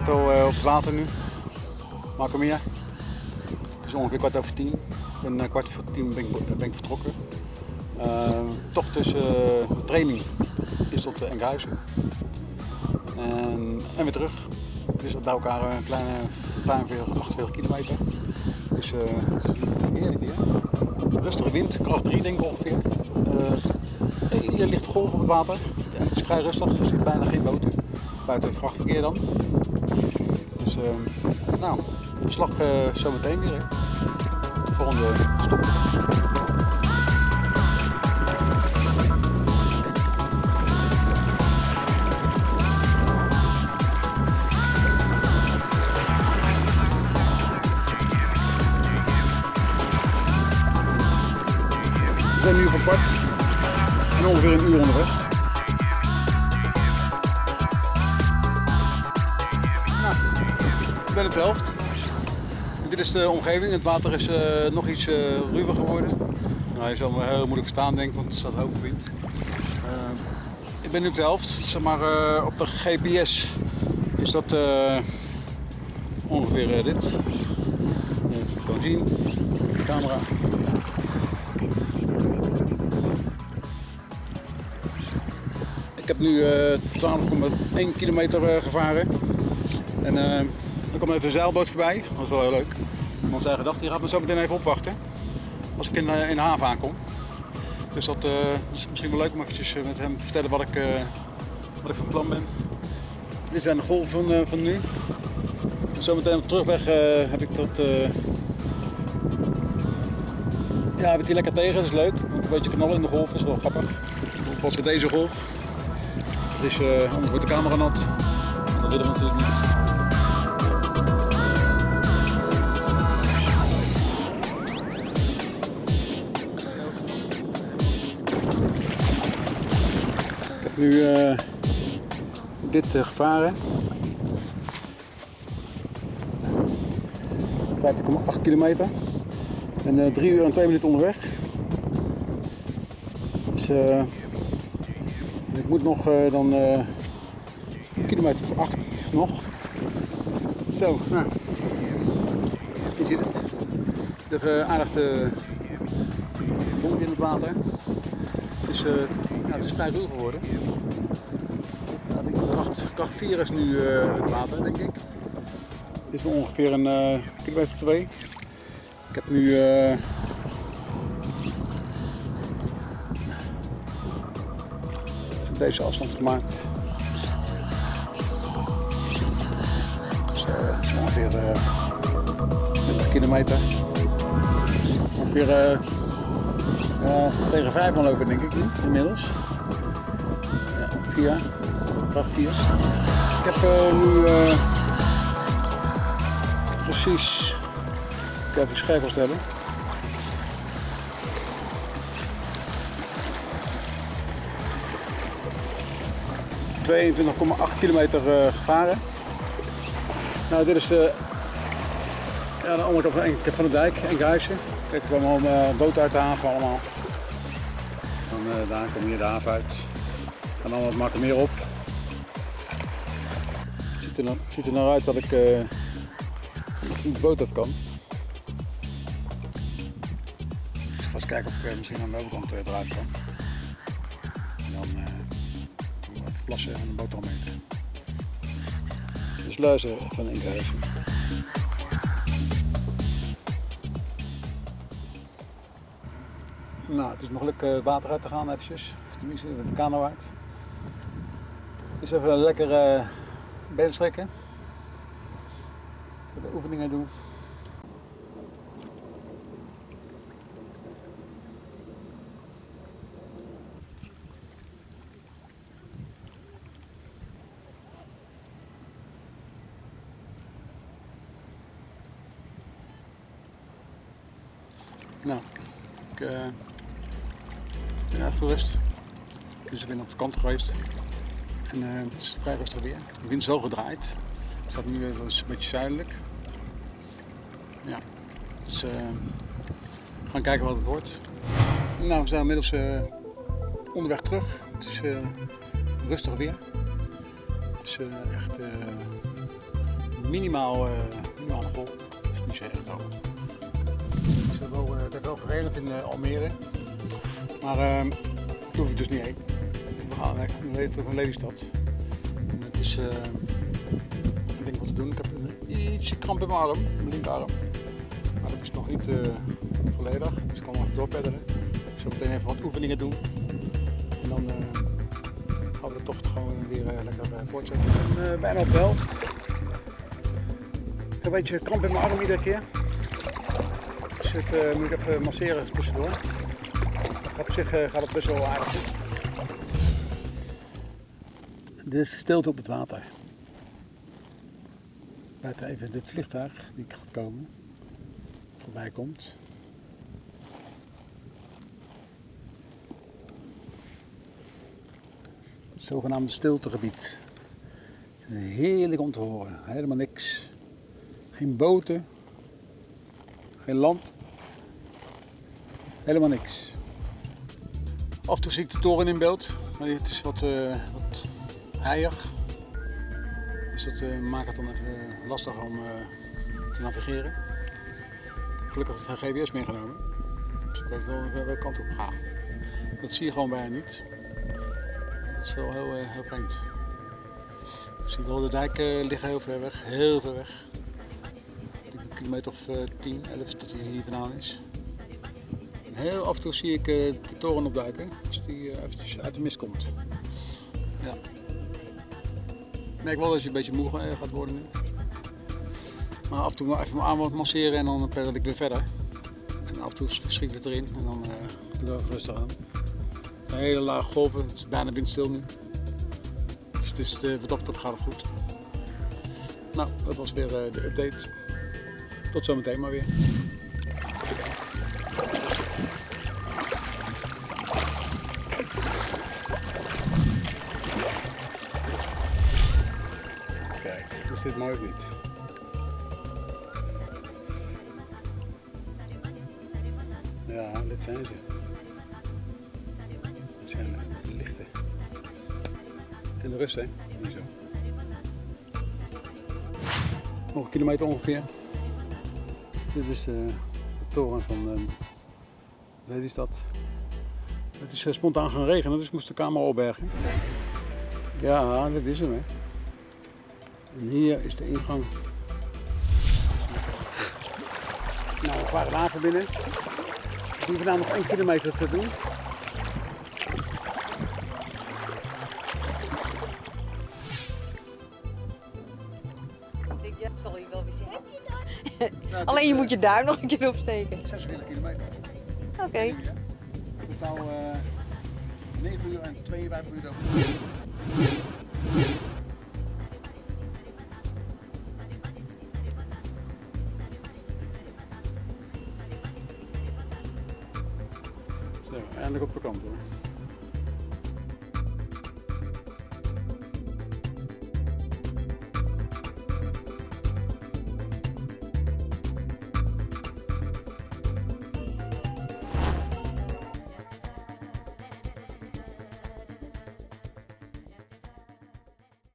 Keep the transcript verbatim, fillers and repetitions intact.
auto uh, op het water nu. Macomia. Het is ongeveer kwart over tien. En uh, kwart voor tien ben ik, ben ik vertrokken. Uh, toch tussen uh, de training is tot uh, Enkhuizen. En, en weer terug. Dus bij elkaar een kleine vijfenveertig, achtenveertig kilometer. Dus uh, heerlijk weer. Rustige wind, kracht drie denk ik ongeveer. Uh, hier ligt golf op het water. Ja, het is vrij rustig, er zit bijna geen boten. Buiten vrachtverkeer dan. Dus uh, nou, verslag uh, zo meteen weer. Hè. De volgende stop. We zijn nu op een pad en ongeveer een uur onderweg. Nou, ik ben op de helft. Dit is de omgeving. Het water is uh, nog iets uh, ruwer geworden. Nou, je zal me heel moeilijk verstaan denk ik, want het staat hoogwind. Uh, ik ben nu op de helft. Zeg maar, uh, op de G P S is dat uh, ongeveer uh, dit. Je kan zien, de camera. Ik heb nu uh, twaalf komma één kilometer uh, gevaren. En uh, er komt net een zeilboot voorbij. Dat is wel heel leuk. Iemand zei gedacht, die gaat me zo meteen even opwachten. Als ik in, uh, in de haven aankom. Dus dat uh, is misschien wel leuk om eventjes uh, met hem te vertellen wat ik, uh, wat ik van plan ben. Dit zijn de golven van, uh, van nu. En zometeen op de terugweg uh, heb ik dat... Uh, ja, heb ik die lekker tegen, dat is leuk. Een beetje knallen in de golf, is wel grappig. Pas met deze golf. Het is, uh, anders wordt de camera nat. En dat willen we natuurlijk niet. Ik heb nu uh, dit uh, gevaren. vijftien komma acht kilometer. En uh, drie uur en twee minuten onderweg. Dus, uh, ik moet nog uh, dan uh, een kilometer voor acht nog. Zo, nou. Je ziet het. Er uh, aardig de bond in het water. Dus, uh, nou, het is vrij ruw geworden. Ja, ik denk, kracht, kracht vier is nu uh, het water, denk ik. Het is ongeveer een uh, kilometer twee. Ik heb nu uh, deze afstand gemaakt. Dus, uh, het is ongeveer uh, twintig kilometer. Ongeveer uh, uh, tegen vijf gaan lopen denk ik nu, inmiddels. Ja, vier, kracht vier. Ik heb uh, nu uh, precies, ik ga even scherp stellen. tweeëntwintig komma acht kilometer uh, gevaren. Nou, dit is de, ja, de andere kant van de dijk, Enkhuizen. Kijk, ik kwam al een boot uit de haven allemaal. Dan uh, daar kom je de haven uit. En dan wat makkelijk meer op. Het ziet er, nou, ziet er nou uit dat ik uh, de boot uit kan. Dus ik ga eens kijken of ik uh, misschien aan de overkant uh, eruit kan. En dan uh, even plassen en een boterham eten. De sluizen van Enkhuizen. Nou, het is mogelijk uh, water uit te gaan eventjes. Of tenminste, de kano uit. Dus even een lekker uh, benen strekken. Even de oefeningen doen. Nou, ik uh, ben uitgerust, dus ik ben op de kant geweest en uh, het is vrij rustig weer. De wind is wel gedraaid, het staat nu uh, dat is een beetje zuidelijk. Ja, dus uh, we gaan kijken wat het wordt. Nou, we zijn inmiddels uh, onderweg terug, het is uh, rustig weer. Het is uh, echt uh, minimaal, uh, minimaal een golf. Dat is niet zo erg hoog. Het, is wel, uh, het heeft wel geregend in uh, Almere. Maar uh, daar hoef ik dus niet heen. We gaan uh, terug naar Lelystad. En het is, uh, ik denk wat te doen. Ik heb een ietsje kramp in mijn arm, mijn linkerarm. Maar dat is nog niet uh, volledig. Dus ik kan nog even doorpeddelen. Ik zal meteen even wat oefeningen doen. En dan uh, gaan we de tocht gewoon weer uh, lekker uh, voortzetten. En, uh, bijna op de helft. Ik heb een beetje kramp in mijn arm iedere keer. Dus het uh, moet ik even masseren tussendoor. Op zich uh, gaat het best wel aardig goed. Dit is de stilte op het water. Buiten even dit vliegtuig die gaat komen. Voorbij komt. Het zogenaamde stiltegebied. Het is heerlijk om te horen. Helemaal niks. Geen boten. Geen land. Helemaal niks. Af en toe zie ik de toren in beeld. Maar het is wat, uh, wat heilig. Dus dat uh, maakt het dan even lastig om uh, te navigeren. Ik heb gelukkig het G P S meegenomen. Dus ik weet wel welke kant op ga. Dat zie je gewoon bijna niet. Dat is wel heel, uh, heel vreemd. Ik zie wel de dijken uh, liggen heel ver weg. Heel ver weg. Ik denk een kilometer of uh, tien, elf tot hij hier vandaan is. En heel af en toe zie ik uh, de toren opduiken. Als die uh, eventjes uit de mist komt. Ja. Ik merk wel dat je een beetje moe gaat worden nu. Maar af en toe even mijn arm wat masseren en dan peddel ik weer verder. En af en toe schiet het erin en dan uh, doe ik het rustig aan. Het zijn hele lage golven, het is bijna windstil nu. Dus het is, uh, wat dat betreft gaat het goed. Nou, dat was weer uh, de update. Tot zometeen maar weer. Kijk, is dit mooi of niet? Ja, dit zijn ze. Dit zijn de lichten. En de rust, hè? Niet zo. Nog een kilometer ongeveer. Dit is uh, de toren van uh, Lelystad. Het is uh, spontaan gaan regenen, dus ik moest de camera opbergen. Ja, dit is hem, hè. En hier is de ingang. Nou, we varen haven binnen. We hebben vandaag nog één kilometer te doen. Ik zal je wel weer zien. Heb je dat? Nou, alleen je uh, moet je duim nog een keer opsteken. zesentwintig kilometer. Oké. Okay. Totaal uh, negen uur en tweeënvijftig minuten over. Zo, eindelijk op de kant hoor.